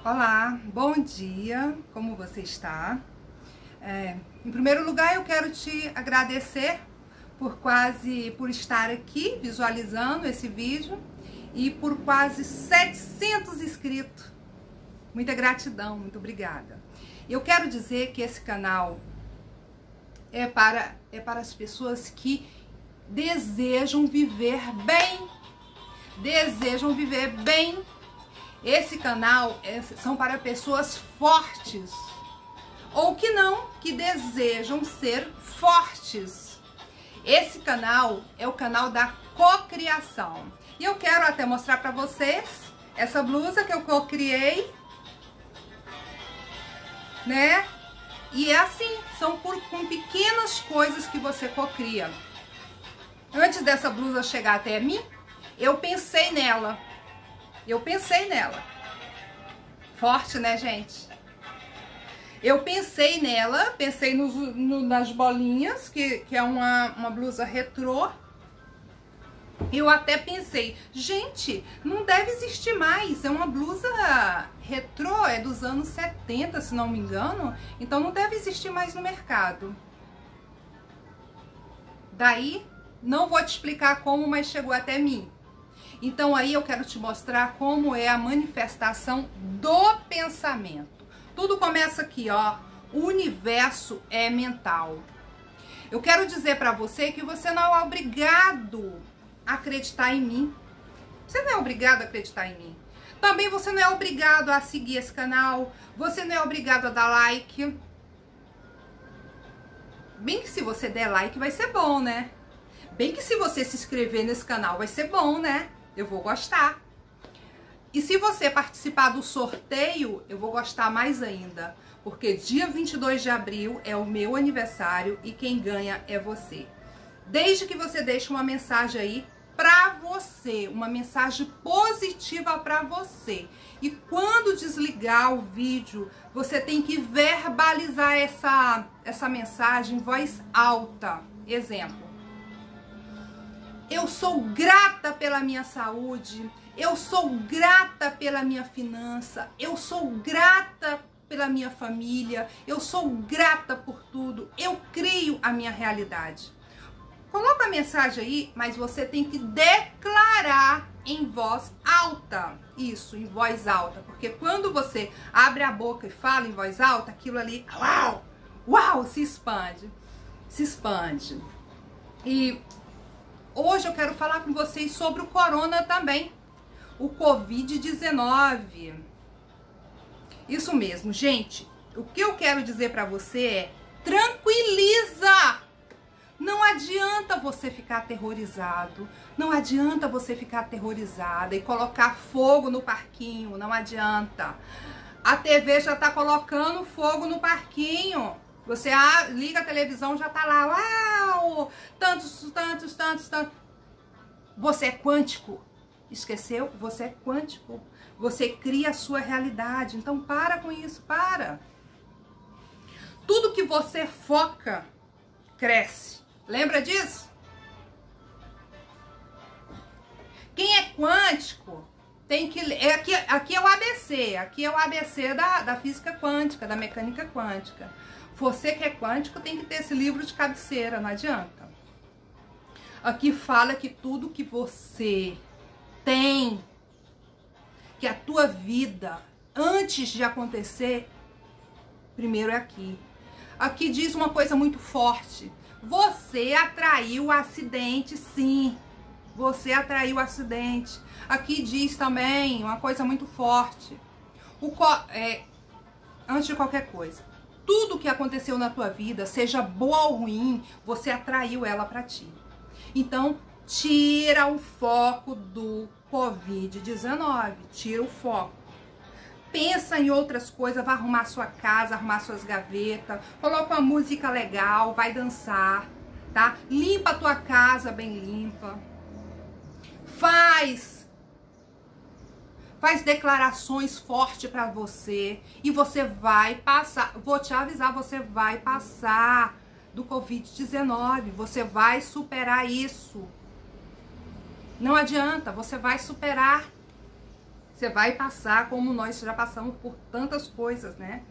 Olá, bom dia, como você está? Em primeiro lugar, eu quero te agradecer por estar aqui visualizando esse vídeo e por quase 700 inscritos. Muita gratidão, muito obrigada. Eu quero dizer que esse canal é para as pessoas que desejam viver bem. Esse canal são para pessoas fortes ou que desejam ser fortes. Esse canal é o canal da cocriação. E eu quero até mostrar para vocês essa blusa que eu cocriei, né? E é assim, são com pequenas coisas que você cocria. Antes dessa blusa chegar até mim, eu pensei nela. Forte, né, gente? Eu pensei nela, pensei nas bolinhas, que é uma blusa retrô. Eu até pensei, gente, não deve existir mais. É uma blusa retrô, é dos anos 70, se não me engano. Então não deve existir mais no mercado. Daí, não vou te explicar como, mas chegou até mim. Então aí eu quero te mostrar como é a manifestação do pensamento. Tudo começa aqui, ó. O universo é mental. Eu quero dizer para você que você não é obrigado a acreditar em mim. Você não é obrigado a acreditar em mim. Também você não é obrigado a seguir esse canal. Você não é obrigado a dar like. Bem que se você der like vai ser bom, né? Bem que se você se inscrever nesse canal vai ser bom, né? Eu vou gostar. E se você participar do sorteio, eu vou gostar mais ainda. Porque dia 22 de abril é o meu aniversário e quem ganha é você. Desde que você deixe uma mensagem aí pra você. Uma mensagem positiva pra você. E quando desligar o vídeo, você tem que verbalizar essa mensagem em voz alta. Exemplo. Eu sou grata pela minha saúde, eu sou grata pela minha finança, eu sou grata pela minha família, eu sou grata por tudo, eu crio a minha realidade. Coloca a mensagem aí, mas você tem que declarar em voz alta. Isso, em voz alta, porque quando você abre a boca e fala em voz alta, aquilo ali, uau, uau, se expande. E hoje eu quero falar com vocês sobre o corona também, o Covid-19. Isso mesmo, gente. O que eu quero dizer para você é: tranquiliza! Não adianta você ficar aterrorizado, não adianta você ficar aterrorizada e colocar fogo no parquinho, não adianta. A TV já tá colocando fogo no parquinho. Você liga a televisão, já tá lá, uau, tantos. Você é quântico. Esqueceu? Você é quântico. Você cria a sua realidade. Então para com isso, para. Tudo que você foca, cresce. Lembra disso? Quem é quântico tem que ler. Aqui é o ABC. Aqui é o ABC da física quântica, da mecânica quântica. Você que é quântico tem que ter esse livro de cabeceira, não adianta. Aqui fala que tudo que você tem, que a tua vida, antes de acontecer, primeiro é aqui. Aqui diz uma coisa muito forte. Você atraiu o acidente, sim. Você atraiu o acidente. Aqui diz também uma coisa muito forte. Antes de qualquer coisa, tudo que aconteceu na tua vida, seja boa ou ruim, você atraiu ela para ti. Então, tira o foco do Covid-19. Tira o foco. Pensa em outras coisas, vai arrumar sua casa, arrumar suas gavetas, coloca uma música legal, vai dançar, tá? Limpa a tua casa bem limpa. Faz declarações fortes para você e você vai passar. Vou te avisar, você vai passar do Covid-19, você vai superar isso. Não adianta, você vai superar. Você vai passar como nós já passamos por tantas coisas, né?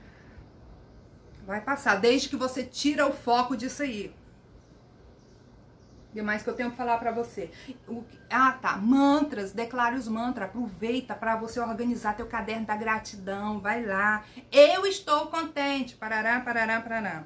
Vai passar, desde que você tira o foco disso aí. O que mais que eu tenho que falar pra você? Mantras, declare os mantras, aproveita pra você organizar teu caderno da gratidão, vai lá. Eu estou contente, parará, parará, parará.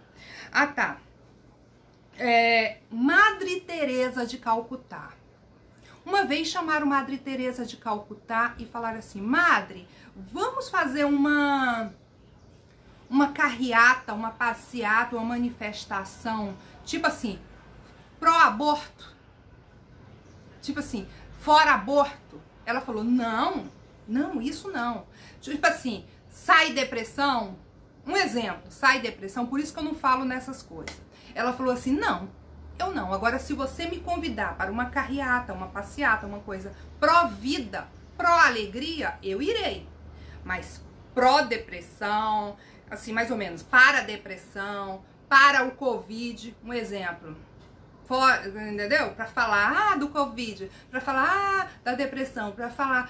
Madre Teresa de Calcutá. Uma vez chamaram Madre Teresa de Calcutá e falaram assim: Madre, vamos fazer uma carreata, uma passeata, uma manifestação, tipo assim, pró-aborto, tipo assim, fora aborto. Ela falou: não, isso não. Tipo assim, sai depressão, um exemplo, sai depressão, por isso que eu não falo nessas coisas. Ela falou assim: não, eu não. Agora, se você me convidar para uma carreata, uma passeata, uma coisa pró-vida, pró-alegria, eu irei. Mas pró-depressão, assim, mais ou menos, para a depressão, para o Covid, um exemplo. Entendeu? Para falar do Covid, para falar da depressão, para falar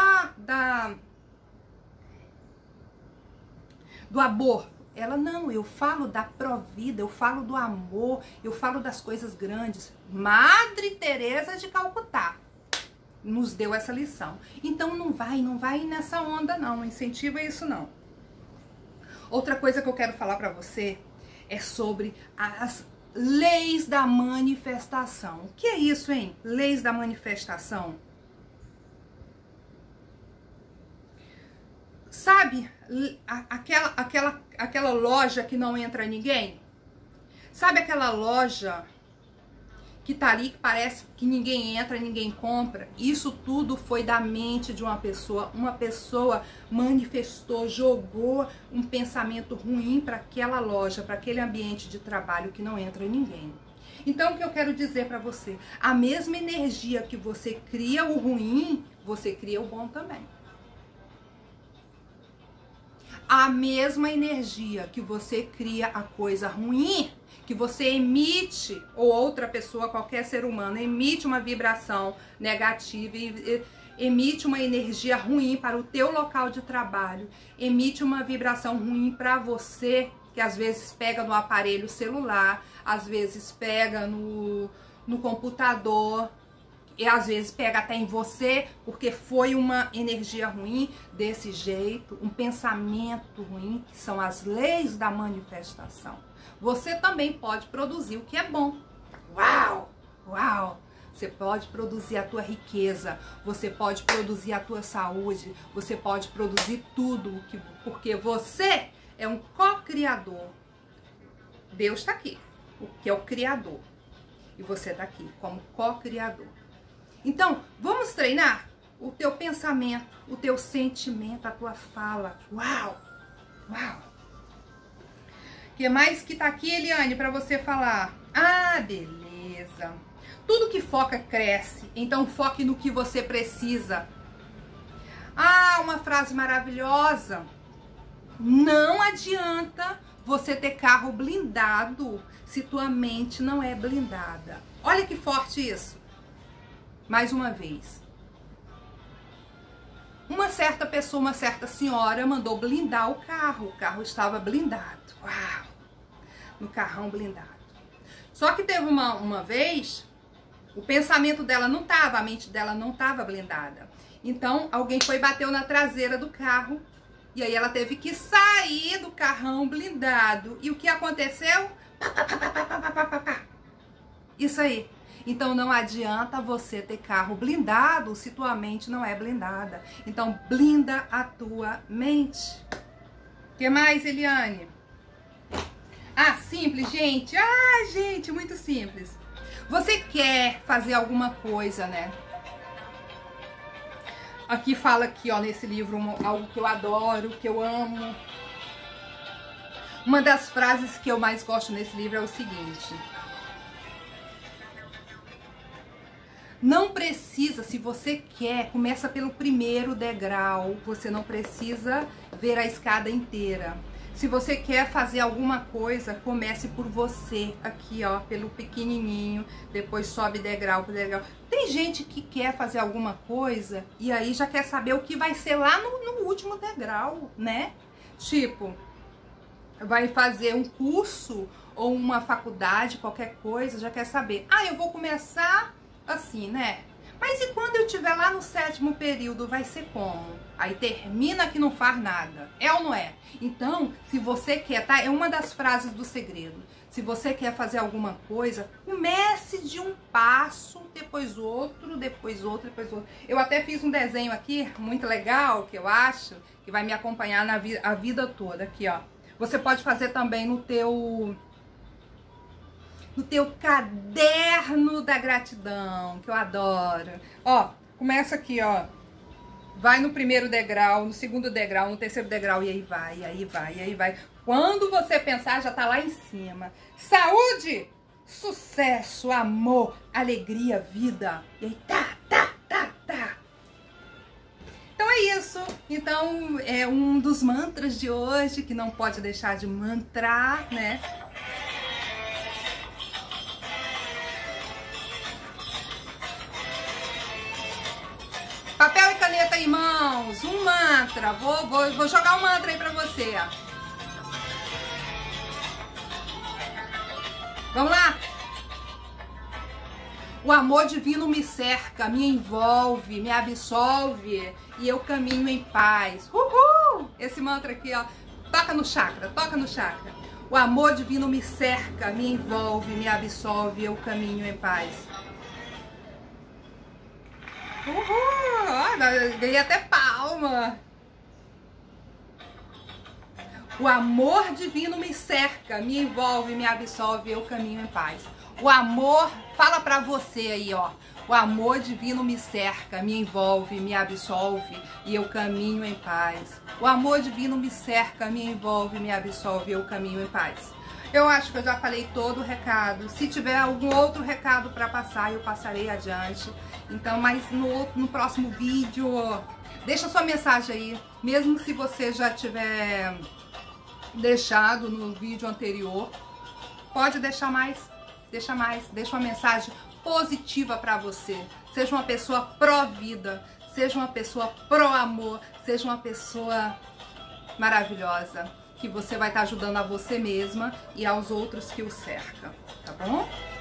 do aborto. Ela: não, eu falo da pró-vida, eu falo do amor, eu falo das coisas grandes. Madre Teresa de Calcutá nos deu essa lição. Então não vai nessa onda não incentiva isso não. Outra coisa que eu quero falar para você é sobre as leis da manifestação. O que é isso, hein? Leis da manifestação. Sabe aquela loja que não entra ninguém? Sabe aquela loja que tá ali, que parece que ninguém entra, ninguém compra? Isso tudo foi da mente de uma pessoa. Uma pessoa manifestou, jogou um pensamento ruim para aquela loja, para aquele ambiente de trabalho que não entra ninguém. Então, o que eu quero dizer para você? A mesma energia que você cria o ruim, você cria o bom também. A mesma energia que você cria a coisa ruim, que você emite, ou outra pessoa, qualquer ser humano, emite uma vibração negativa, emite uma energia ruim para o teu local de trabalho, emite uma vibração ruim para você, que às vezes pega no aparelho celular, às vezes pega no computador, e às vezes pega até em você, porque foi uma energia ruim desse jeito, um pensamento ruim, que são as leis da manifestação. Você também pode produzir o que é bom. Uau! Uau! Você pode produzir a tua riqueza, você pode produzir a tua saúde, você pode produzir tudo, porque você é um co-criador. Deus está aqui, que é o criador, e você está aqui como co-criador. Então, vamos treinar o teu pensamento, o teu sentimento, a tua fala. Uau! Uau! O que mais que tá aqui, Eliane, para você falar? Beleza. Tudo que foca cresce, então foque no que você precisa. Uma frase maravilhosa. Não adianta você ter carro blindado se tua mente não é blindada. Olha que forte isso. Mais uma vez, uma certa pessoa, uma certa senhora mandou blindar o carro estava blindado. Uau! No carrão blindado. Só que teve uma vez, o pensamento dela não estava, a mente dela não estava blindada. Então, alguém foi e bateu na traseira do carro, e aí ela teve que sair do carrão blindado. E o que aconteceu? Isso aí. Então não adianta você ter carro blindado se tua mente não é blindada. Então blinda a tua mente. O que mais, Eliane? Simples, gente. Gente, muito simples. Você quer fazer alguma coisa, né? Aqui fala aqui, ó, nesse livro, algo que eu adoro, que eu amo. Uma das frases que eu mais gosto nesse livro é o seguinte: não precisa, se você quer, começa pelo primeiro degrau. Você não precisa ver a escada inteira. Se você quer fazer alguma coisa, comece por você, aqui ó, pelo pequenininho, depois sobe degrau por degrau. Tem Tem gente que quer fazer alguma coisa e aí já quer saber o que vai ser lá no último degrau, né? Tipo, vai fazer um curso ou uma faculdade, qualquer coisa, já quer saber. Ah, eu vou começar assim, né? Mas e quando eu estiver lá no 7º período, vai ser como? Aí termina que não faz nada. É ou não é? Então, se você quer, tá? É uma das frases do segredo. Se você quer fazer alguma coisa, comece de um passo, depois outro, depois outro, depois outro. Eu até fiz um desenho aqui, muito legal, que eu acho, que vai me acompanhar a vida toda. Aqui, ó. Você pode fazer também no teu caderno da gratidão, que eu adoro. Ó, começa aqui, ó. Vai no 1º degrau, no 2º degrau, no 3º degrau, e aí vai, e aí vai, e aí vai. Quando você pensar, já tá lá em cima. Saúde, sucesso, amor, alegria, vida. E aí tá. Então é isso. Então é um dos mantras de hoje, que não pode deixar de mantrar, né? Papel e caneta em mãos, um mantra. Vou jogar um mantra aí pra você. Vamos lá? O amor divino me cerca, me envolve, me absolve e eu caminho em paz. Uhul! Esse mantra aqui, ó, toca no chakra, toca no chakra. O amor divino me cerca, me envolve, me absolve e eu caminho em paz. Uhul! Ó, ganhei até palma. O amor divino me cerca, me envolve, me absolve, eu caminho em paz. O amor, fala pra você aí, ó. O amor divino me cerca, me envolve, me absolve e eu caminho em paz. O amor divino me cerca, me envolve, me absolve e eu caminho em paz. Eu acho que eu já falei todo o recado. Se tiver algum outro recado para passar, eu passarei adiante. Então, mas no próximo vídeo, deixa sua mensagem aí. Mesmo se você já tiver deixado no vídeo anterior, pode deixar mais. Deixa uma mensagem positiva para você. Seja uma pessoa pró-vida, seja uma pessoa pró-amor, seja uma pessoa maravilhosa, que você vai estar ajudando a você mesma e aos outros que o cercam, tá bom?